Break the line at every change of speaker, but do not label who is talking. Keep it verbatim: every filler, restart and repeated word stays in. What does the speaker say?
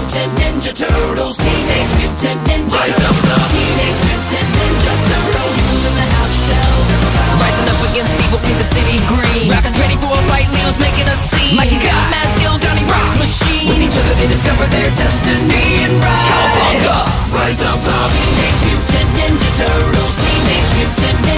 Mutant Ninja Turtles, Teenage Mutant Ninja Turtles, Teenage Mutant Ninja Turtles, using the half shell.
Rising up against evil, paint the city green. Rappers ready for a fight, Leo's making a scene. Mikey's got mad skills, Johnny rocks machine. With each other they discover their destiny and rise. Cowabunga!
Rise up the Teenage Mutant Ninja Turtles, Teenage Mutant Ninja